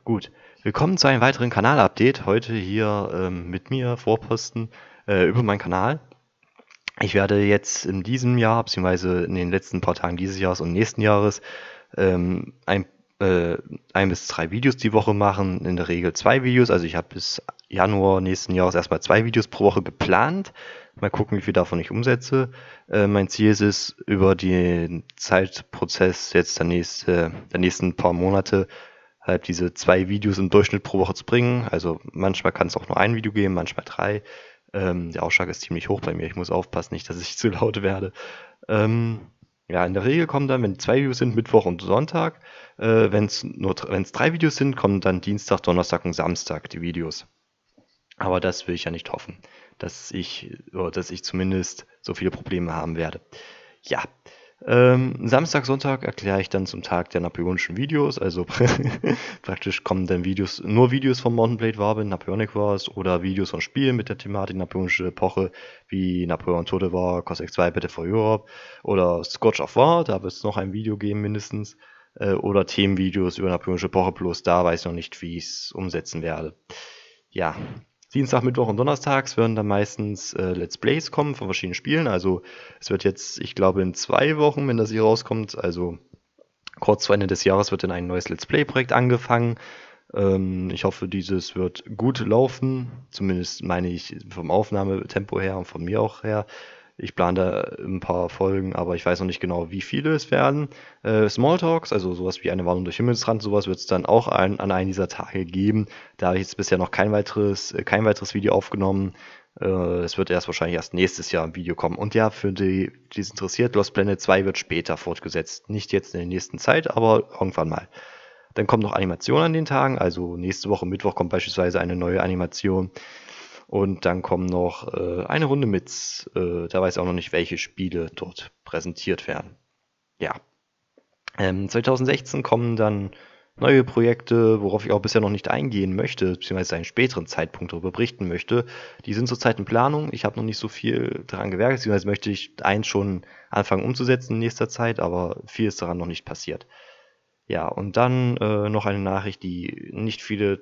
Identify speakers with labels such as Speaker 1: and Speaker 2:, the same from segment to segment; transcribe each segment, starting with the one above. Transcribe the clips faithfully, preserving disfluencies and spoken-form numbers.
Speaker 1: Gut, willkommen zu einem weiteren Kanal-Update. Heute hier ähm, mit mir, Vorposten, äh, über meinen Kanal. Ich werde jetzt in diesem Jahr, beziehungsweise in den letzten paar Tagen dieses Jahres und nächsten Jahres, ähm, ein, äh, ein bis drei Videos die Woche machen. In der Regel zwei Videos. Also ich habe bis Januar nächsten Jahres erstmal zwei Videos pro Woche geplant. Mal gucken, wie viel davon ich umsetze. Äh, mein Ziel ist es, über den Zeitprozess jetzt der, nächste, der nächsten paar Monate halt diese zwei Videos im Durchschnitt pro Woche zu bringen. Also manchmal kann es auch nur ein Video geben, manchmal drei. Ähm, der Ausschlag ist ziemlich hoch bei mir. Ich muss aufpassen, nicht, dass ich zu laut werde. Ähm, ja, in der Regel kommen dann, wenn zwei Videos sind, Mittwoch und Sonntag. Äh, wenn es nur wenn es drei Videos sind, kommen dann Dienstag, Donnerstag und Samstag die Videos. Aber das will ich ja nicht hoffen, dass ich, oder dass ich zumindest so viele Probleme haben werde. Ja, ähm, Samstag, Sonntag erkläre ich dann zum Tag der napoleonischen Videos. Also praktisch kommen dann Videos, nur Videos von Mount and Blade Warband, Napoleonic Wars oder Videos von Spielen mit der Thematik napoleonische Epoche, wie Napoleon Total War, Cossack zwei, Battle for Europe oder Scourge of War. Da wird es noch ein Video geben mindestens. Äh, oder Themenvideos über napoleonische Epoche, bloß da weiß ich noch nicht, wie ich es umsetzen werde. Ja, Dienstag, Mittwoch und Donnerstags werden dann meistens äh, Let's Plays kommen von verschiedenen Spielen. Also es wird jetzt, ich glaube, in zwei Wochen, wenn das hier rauskommt, also kurz vor Ende des Jahres wird dann ein neues Let's Play-Projekt angefangen. Ähm, ich hoffe, dieses wird gut laufen. Zumindest meine ich vom Aufnahmetempo her und von mir auch her. Ich plane da ein paar Folgen, aber ich weiß noch nicht genau, wie viele es werden. Äh, Smalltalks, also sowas wie eine Warnung durch Himmelsrand, sowas wird es dann auch ein, an einem dieser Tage geben. Da habe ich jetzt bisher noch kein weiteres, äh, kein weiteres Video aufgenommen. Äh, es wird erst wahrscheinlich erst nächstes Jahr ein Video kommen. Und ja, für die, die es interessiert, Lost Planet zwei wird später fortgesetzt. Nicht jetzt in der nächsten Zeit, aber irgendwann mal. Dann kommt noch Animation an den Tagen, also nächste Woche Mittwoch kommt beispielsweise eine neue Animation. Und dann kommen noch äh, eine Runde mit, äh, da weiß ich auch noch nicht, welche Spiele dort präsentiert werden. Ja. Ähm, zwanzig sechzehn kommen dann neue Projekte, worauf ich auch bisher noch nicht eingehen möchte, beziehungsweise zu einem späteren Zeitpunkt darüber berichten möchte. Die sind zurzeit in Planung. Ich habe noch nicht so viel daran gewerkt, beziehungsweise möchte ich eins schon anfangen umzusetzen in nächster Zeit, aber viel ist daran noch nicht passiert. Ja, und dann äh, noch eine Nachricht, die nicht viele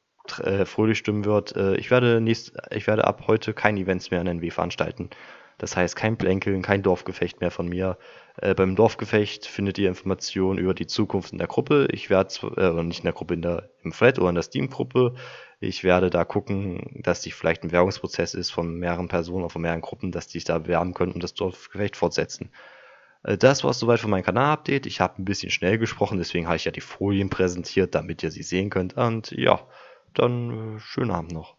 Speaker 1: äh, fröhlich stimmen wird. Äh, ich werde nächst, ich werde ab heute keine Events mehr in N W veranstalten. Das heißt, kein Plänkeln, kein Dorfgefecht mehr von mir. Äh, beim Dorfgefecht findet ihr Informationen über die Zukunft in der Gruppe. Ich werde, äh, nicht in der Gruppe, in der, im Thread oder in der Steam-Gruppe. Ich werde da gucken, dass die vielleicht ein Werbungsprozess ist von mehreren Personen oder von mehreren Gruppen, dass die sich da bewerben können und das Dorfgefecht fortsetzen. Äh, Das war es soweit von meinem Kanal-Update. Ich habe ein bisschen schnell gesprochen, deswegen habe ich ja die Folien präsentiert, damit ihr sie sehen könnt. Und ja, dann äh, schönen Abend noch.